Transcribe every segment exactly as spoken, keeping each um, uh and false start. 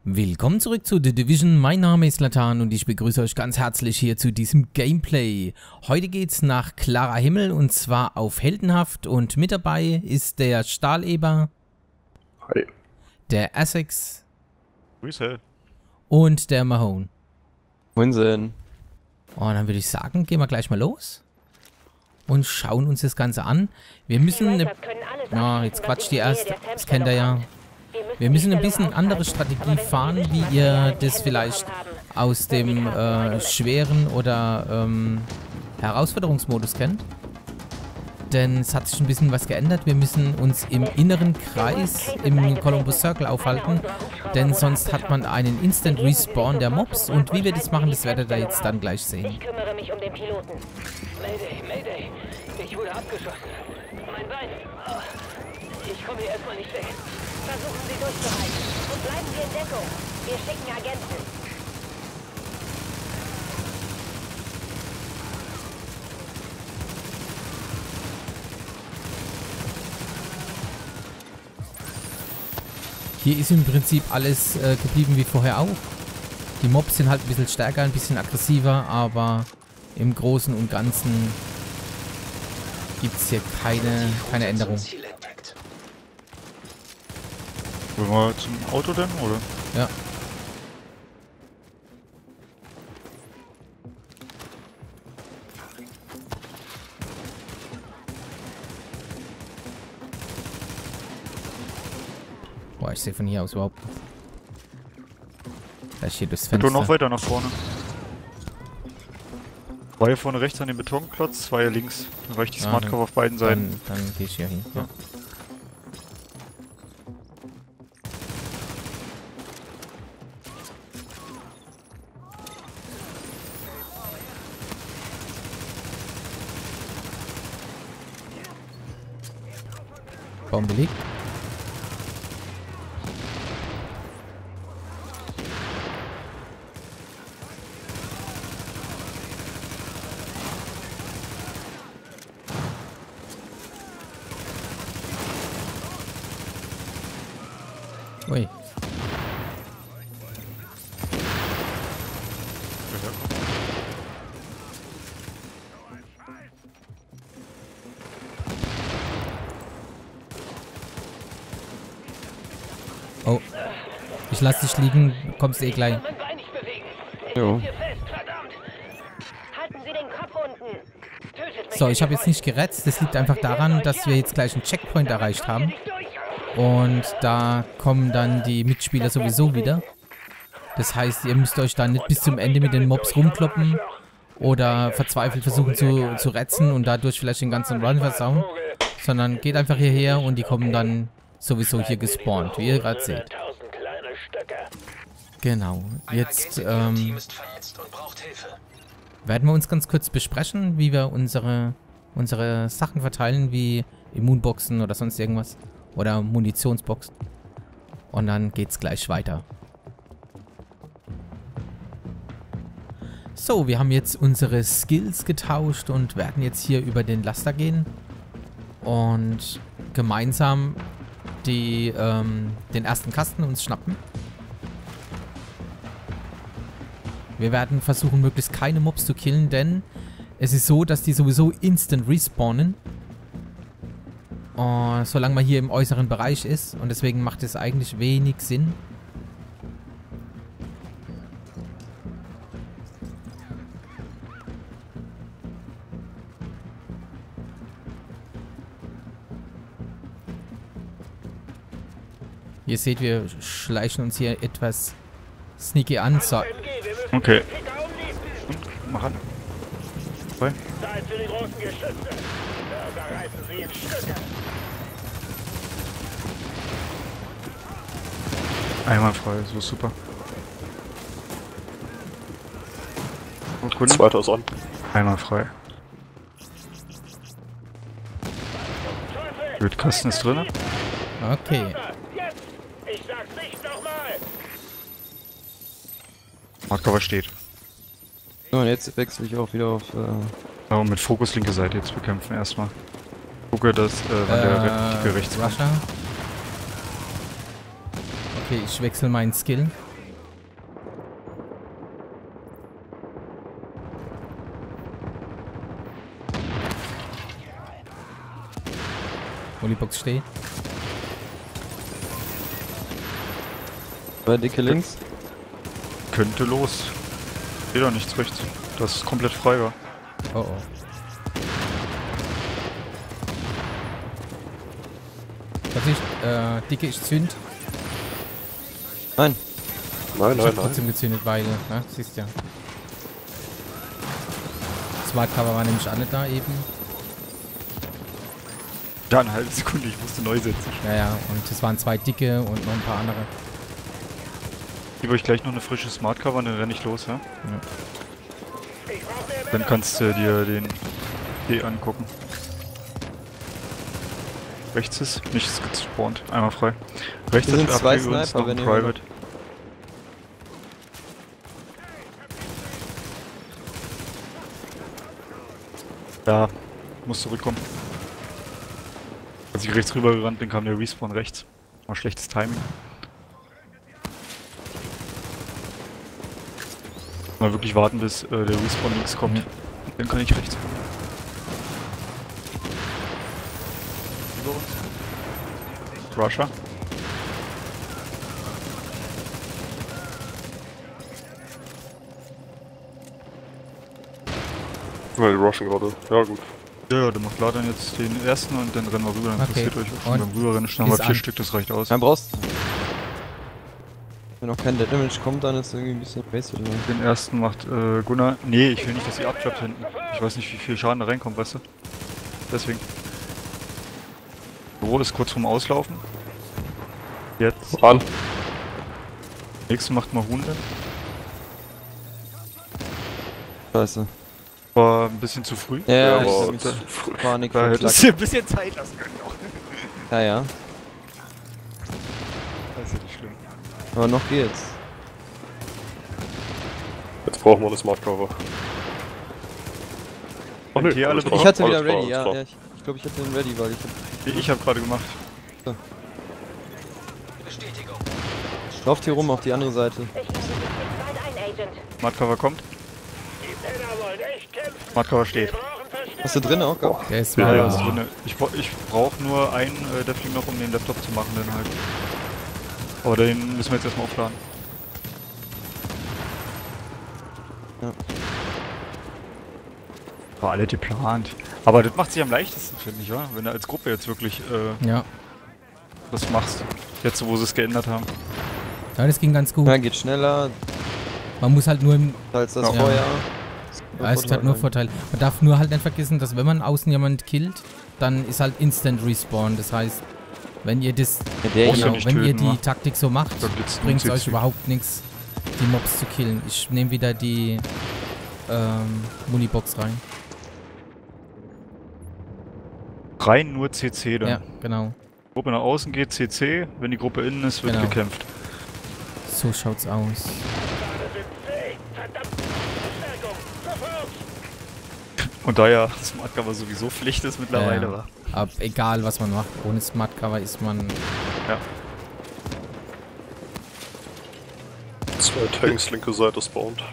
Willkommen zurück zu The Division, mein Name ist Latan und ich begrüße euch ganz herzlich hier zu diesem Gameplay. Heute geht's nach klarer Himmel und zwar auf Heldenhaft und mit dabei ist der Stahleber. Hi. Der Essex. Grüße. Und der Mahone. Unsinn. Und dann würde ich sagen, gehen wir gleich mal los und schauen uns das Ganze an. Wir müssen eine... Ja, jetzt quatscht die erst, das kennt ihr ja. Wir müssen ein bisschen andere Strategie fahren, wie ihr das vielleicht aus dem äh, schweren oder ähm, Herausforderungsmodus kennt. Denn es hat sich ein bisschen was geändert. Wir müssen uns im inneren Kreis, im Columbus Circle aufhalten, denn sonst hat man einen Instant Respawn der Mobs. Und wie wir das machen, das werdet ihr jetzt dann gleich sehen. Ich kümmere mich um den Piloten. Mayday, Mayday. Ich wurde abgeschossen. Mein Bein. Ich komme hier erstmal nicht weg. Versuchen Sie durchzuhalten. Und bleiben Sie in Deckung. Wir schicken Agenten. Hier ist im Prinzip alles äh, geblieben wie vorher auch. Die Mobs sind halt ein bisschen stärker, ein bisschen aggressiver, aber im Großen und Ganzen gibt es hier keine, keine Änderung. Wollen wir zum Auto denn, oder? Ja. Boah, ich sehe von hier aus überhaupt nicht. Gleich hier durchs Fenster. Und noch weiter nach vorne. War hier vorne rechts an dem Betonklotz, zwei hier links. Dann reicht die Smart Cover auf beiden Seiten. Dann, dann gehe ich hier hin. Ja. Baum belegt. Ui. Oh. Ich lass dich liegen, kommst eh gleich. Jo. So, ich habe jetzt nicht gerettet. Das liegt einfach daran, dass wir jetzt gleich einen Checkpoint erreicht haben. Und da kommen dann die Mitspieler sowieso wieder. Das heißt, ihr müsst euch dann nicht bis zum Ende mit den Mobs rumkloppen oder verzweifelt versuchen zu, zu retzen und dadurch vielleicht den ganzen Run versauen. Sondern geht einfach hierher und die kommen dann sowieso hier gespawnt, wie ihr gerade seht. Genau. Jetzt ähm, werden wir uns ganz kurz besprechen, wie wir unsere, unsere Sachen verteilen, wie Immunboxen oder sonst irgendwas. Oder Munitionsboxen. Und dann geht's gleich weiter. So, wir haben jetzt unsere Skills getauscht und werden jetzt hier über den Laster gehen. Und gemeinsam die, ähm, den ersten Kasten uns schnappen. Wir werden versuchen, möglichst keine Mobs zu killen, denn es ist so, dass die sowieso instant respawnen. Uh, solange man hier im äußeren Bereich ist. Und deswegen macht es eigentlich wenig Sinn. Ihr seht, wir schleichen uns hier etwas sneaky an. So. Okay. Und, mach an. Voll. Zeit für die großen Geschütze. Da reißen sie in Stücke. Einmal frei, so super. Und Kunde? Zweiter ist on. Einmal frei. Gut, Kasten ist drin. Okay. Jetzt! Ich sag's nicht nochmal! Smart Cover steht. So, und jetzt wechsle ich auch wieder auf... Äh Ja, und mit Fokus linke Seite jetzt bekämpfen erstmal. Gucke, dass äh, wenn Äh, der richtige rechts kommt. Rusher. Okay, ich wechsle meinen Skill. Munibox steht. Bei dicke links. Könnte los. Geht doch nichts rechts. Das ist komplett frei war. Oh oh. Das ist, äh, dicke ist Zünd. Nein. Nein, Ich nein, hab nein. trotzdem gezündet, weil, ne, siehst ja. Smart Cover war nämlich auch nicht da eben. Ja, eine halbe Sekunde, ich musste neu setzen. Ja, ja, und es waren zwei dicke und noch ein paar andere. Ich gebe euch gleich noch eine frische Smart Cover und dann renne ich los, ja? Ja. Dann kannst du dir den D angucken. Rechts ist nichts gespawnt, einmal frei. Rechts Hier ist sind zwei A P übrigens Sniper, noch ein wenn ihr Private. Ja, muss zurückkommen. Als ich rechts rüber gerannt bin, kam der Respawn rechts. War schlechtes Timing. Mal wirklich warten, bis äh, der Respawn links kommt. Mhm. Dann kann ich rechts. Über uns. Russia. Ja, die rushen gerade. Ja, gut. Ja, ja, du machst laden jetzt den ersten und dann rennen wir rüber, dann Okay. passiert euch was. Und Und beim Rüberrennen haben wir ist vier an. Stück, das reicht aus. Dann brauchst du. Wenn noch kein Dead Damage kommt, dann ist irgendwie ein bisschen wasted. Ne? Den ersten macht äh, Gunnar. Nee, ich will nicht, dass sie abklappt hinten. Ich weiß nicht, wie viel Schaden da reinkommt, weißt du? Deswegen. Büro ist kurz vorm Auslaufen. Jetzt. Ran. Nächsten macht mal Hunde. Scheiße. War ein bisschen zu früh. Ja, ja, aber ich hab mich zu früh. Panik Da hättest verklackt. du dir ein bisschen Zeit lassen können auch. Ja, ja. Das ist ja nicht schlimm. Aber noch geht's. Jetzt brauchen wir eine Smart Cover. Ach Habt ihr alle alles drauf? klar, Ich hatte wieder alles klar, ready, ja. alles ja ich ich glaube, ich hatte den ready, weil ich hab Ich hab gerade gemacht. Lauft hier rum auf die andere Seite. Ich lasse dich jetzt bald ein, Agent. Smartcover kommt. Smartcover steht. Hast du drin auch gehabt? der ist Ja, mal. ja, Also drinne. Ich, bra- ich brauche nur einen äh, Deathling noch, um den Laptop zu machen, dann halt. Aber den müssen wir jetzt erstmal aufladen. Ja. War alle geplant. Aber das macht sich am leichtesten, finde ich, wa? Wenn du als Gruppe jetzt wirklich äh, Ja. das machst. Jetzt, wo sie es geändert haben. ja, das ging ganz gut. Ja, geht schneller Man muss halt nur im. als das Ja. Feuer. Ja, es hat nur Vorteil. Man darf nur halt nicht vergessen, dass wenn man außen jemand killt, dann ist halt Instant Respawn. Das heißt, wenn ihr das. Ja, der Brauchst du Genau, nicht wenn ihr töten, die wa? Taktik so macht, Dann geht's nur bringt es um euch C C. überhaupt nichts, die Mobs zu killen. Ich nehme wieder die ähm, Munibox rein. Rein nur C C dann. Ja, genau. Gruppe nach außen geht C C, wenn die Gruppe innen ist, wird Genau. gekämpft. So schaut's aus. Und da ja Smart Cover sowieso Pflicht ist mittlerweile, Ja. war. Aber egal, was man macht, ohne Smart Cover ist man. Ja. Zwei Tanks, linke Seite spawned.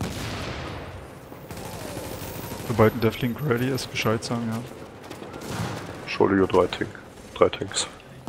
Sobald ein Deathling ready ist, Bescheid sagen, ja. Entschuldige, drei Tank. Drei Tanks.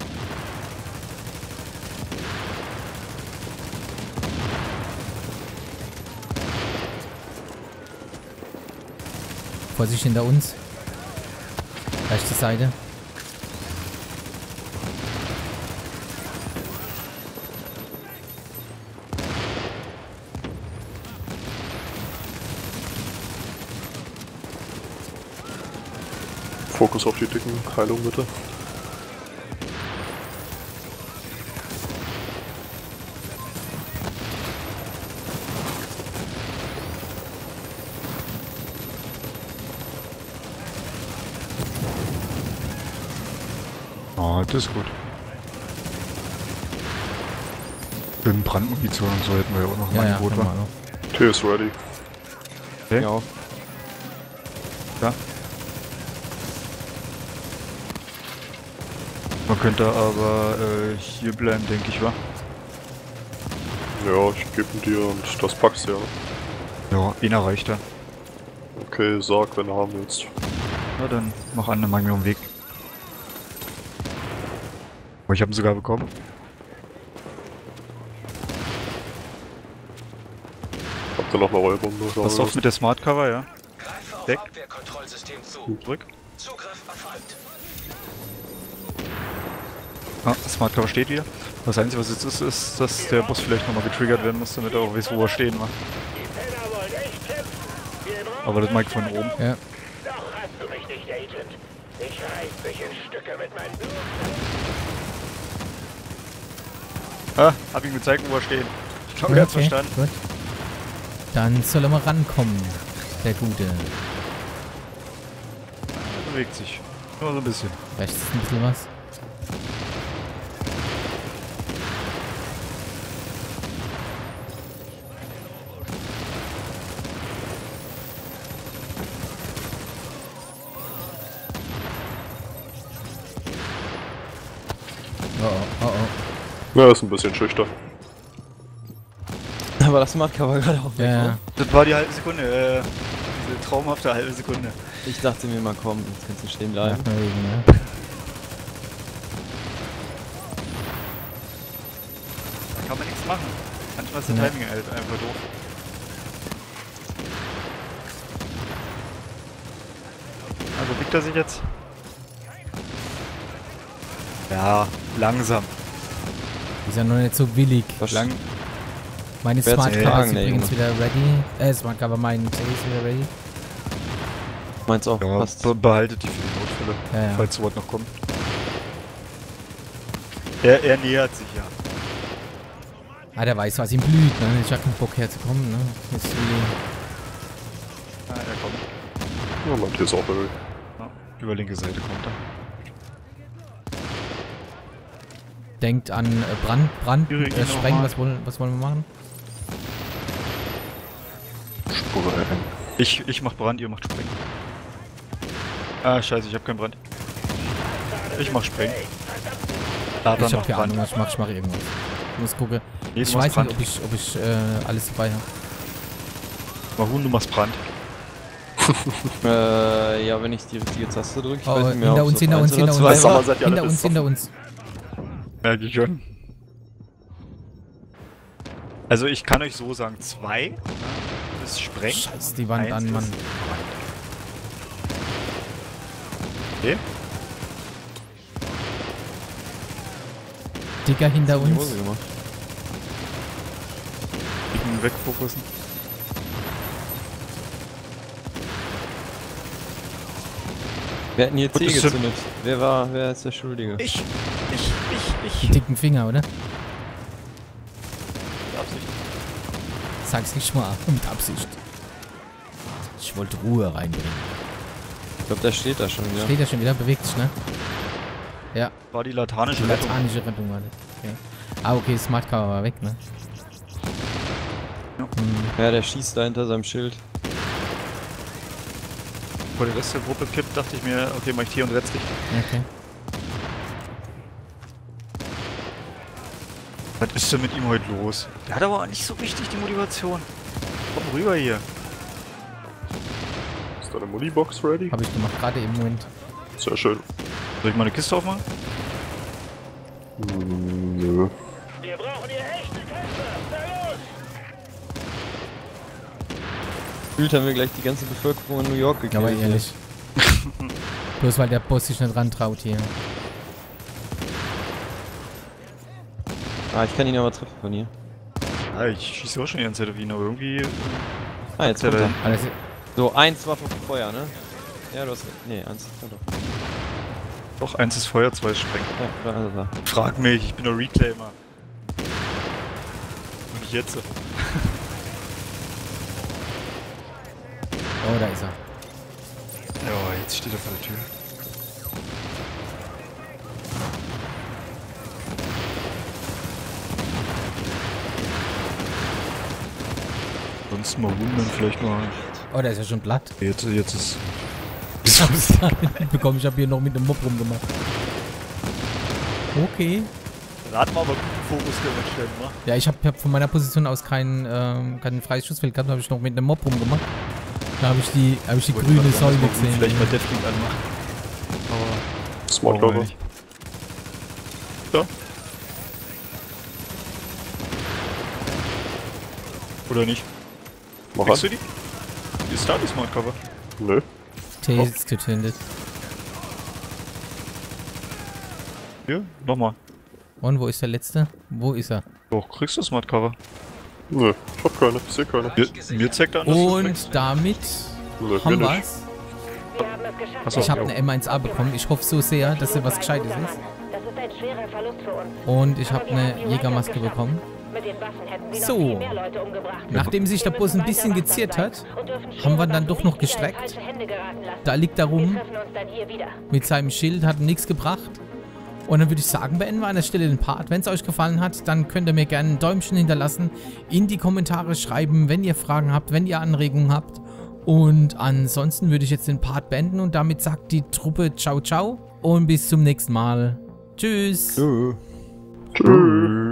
Vorsicht hinter uns. Rechte Seite. Fokus auf die dicken. Heilung bitte. Oh, das ist gut. Schön Brandmunition und so hätten wir ja auch noch im Ja, ja, Angebot, haben wir wa? auch. T ist ready. Okay. Ja, auch. Ja. Man könnte aber äh, hier bleiben, denke ich, wa? Ja, ich gebe ihn dir und das packst du ja. Ja, einer reicht da. Okay, sag, wenn du haben willst. Na dann mach an, dann machen wir einen Weg. Oh, ich habe ihn sogar bekommen. Habt ihr noch eine Rollbombe? Pass auf mit der Smart Cover, ja. Weg. Zurück. Ah, Smart Cover steht wieder. Das Einzige, was jetzt ist, ist, dass der Boss vielleicht nochmal getriggert werden muss, damit er auch weiß, wo er stehen war. Aber das mag ich von oben. Ja. Doch hast du mich nicht, Agent. Ich reiß dich in Stücke mit meinem Blut. Ah, hab ihm gezeigt, wo er steht. Ich glaube, er hat's Okay, verstanden. gut. Dann soll er mal rankommen, der Gute. Er bewegt sich. Nur so ein bisschen. Rechts ist ein bisschen was. Oh oh, oh oh. Ja, ist ein bisschen schüchtern. Aber das Smart Cover gerade auch weg, Ja, ja. ne? Das war die halbe Sekunde, äh, diese traumhafte halbe Sekunde. Ich dachte mir mal, komm, jetzt kannst du stehen bleiben. Nach Wegen, ne? Da kann man nichts machen. Manchmal ist der Ja. Timing halt einfach doof. Also biegt er sich jetzt? Ja, langsam. Ist ja noch nicht so willig. Was Lang. Meine Wer hat's Smart denn Cover ist getragen, der übrigens Junge? wieder ready. Äh, Smart Cover, mein C ist wieder ready. Meins auch, Ja, passt. be behaltet die für die Notfälle, Ja, ja. falls sowas noch kommt. Er, er nähert sich ja. Ah, der weiß, was ihm blüht, ne? Ich hab keinen Bock herzukommen, ne? Ist wie... Ah, er kommt. Ja, mein Tier ist auch weg. Ja, über linke Seite kommt er. Denkt an äh, Brand, Brand, Irre ihn äh, noch Sprengen, mal. was wollen, was wollen wir machen? Sprengen. Ich, ich mach Brand, ihr macht Springen. Ah, scheiße, ich hab keinen Brand. Ich mach Springen. Da hat er Ich noch hab keine Brand. Ahnung, was ich mach, ich mach irgendwas. Ich muss gucken. Nee, du Ich machst weiß Brand. nicht, ob ich, ob ich äh, alles dabei habe. Mahun, du machst Brand. Äh, ja, wenn ich die richtige Taste drücke, ich Oh, weiß nicht mehr, hinter ob's uns, auf hinter uns, eins oder hinter zwei uns. war. Sommer seid ihr alle Hinter uns, hinter besoffen. uns. Merke ich schon. Also ich kann euch so sagen, zwei ist Sprengen. Scheiß die Wand Eins an, Mann. ist Okay. Dicker hinter In die uns. Hose gemacht. Ich bin wegfokussen. Wer hat denn hier Gut, C das gezündet? Wer war, wer ist der Schuldige? Ich, ich, ich, Die ich. dicken Finger, oder? Mit Absicht. Sag's nicht mal. Mit Absicht. Ich wollte Ruhe reinbringen. Ich glaube, der steht da schon wieder. Steht er schon wieder? Bewegt sich, ne? Ja, War die latanische die Rettung. latanische Rettung war das. Okay. Ah, okay, Smart Cover war weg, ne? Ja. Hm. Ja, der schießt da hinter seinem Schild. Bevor der Rest der Gruppe kippt, dachte ich mir, okay, mach ich hier und retz dich. Okay. Was ist denn mit ihm heute los? Der hat aber auch nicht so richtig die Motivation. Komm rüber hier. Ist deine Munibox ready? Habe ich gemacht, gerade im Moment. Sehr schön. Soll ich mal eine Kiste aufmachen? Hm, nö. Wir brauchen hier echte Kämpfer. Na los! Gefühlt haben wir gleich die ganze Bevölkerung in New York gekillt. Aber ehrlich. Bloß weil der Boss sich nicht rantraut hier. Ah, ich kann ihn aber treffen von hier. Ja, ich schieße auch schon die ganze Zeit auf ihn, aber irgendwie... Ah, jetzt der kommt er. da- Alles, So, eins Waffe Feuer, ne? Ja, du hast... Nee, eins. Ja, doch. Doch, eins ist Feuer, zwei ist Sprengen. Ja, da ist er. Frag mich, ich bin der Reclaimer. Und nicht jetzt. oh, da ist er. Ja, jetzt steht er vor der Tür. Sonst mal wundern, vielleicht mal. Oh, der ist ja schon platt. Jetzt, jetzt ist. Bekomme ich hab hier noch mit dem Mob rumgemacht. Okay. Da hat man aber guten Fokus dementsprechend, ne? Ja, ich habe hab von meiner Position aus kein, ähm, kein freies Schussfeld gehabt, habe ich noch mit dem Mob rumgemacht. Da habe ich die, hab ich die Wollte grüne gerade sagen, Säule dass man gesehen. Vielleicht mal Deathwing anmachen. Aber. Smart brauchen wir Cover. nicht. Da. Oder nicht? Mach Kriegst an. du die? Ist da die Smart Cover? Nö. T ist getötet. Hier, nochmal. Und wo ist der letzte? Wo ist er? Doch, kriegst du Smart Cover? Nö, ich hab keine, ich seh keine. Mir, mir zeigt er an, dass du's Und kriegst. damit Nö, haben mir wir's. nicht. Wir haben es geschafft. Achso, Ich habe jo. eine M eins A bekommen. Ich hoffe so sehr, dass sie was Gescheites ist. Das ist ein schwerer Verlust für uns. Und ich habe Aber wir haben eine die Jägermaske Rangers bekommen. geschafft. Mit den Waffen hätten sie So. noch viel mehr Leute umgebracht. Nachdem sich der Wir Bus ein müssen bisschen weiter geziert wachsam hat, sein und dürfen haben wir dann Waffen doch nicht noch wieder in gestreckt. falsche Hände geraten lassen. Da liegt er Wir rum treffen uns dann hier wieder. mit seinem Schild, hat nichts gebracht. Und dann würde ich sagen, beenden wir an der Stelle den Part. Wenn es euch gefallen hat, dann könnt ihr mir gerne ein Däumchen hinterlassen, in die Kommentare schreiben, wenn ihr Fragen habt, wenn ihr Anregungen habt. Und ansonsten würde ich jetzt den Part beenden und damit sagt die Truppe ciao ciao und bis zum nächsten Mal. Tschüss. Tschö. Tschüss.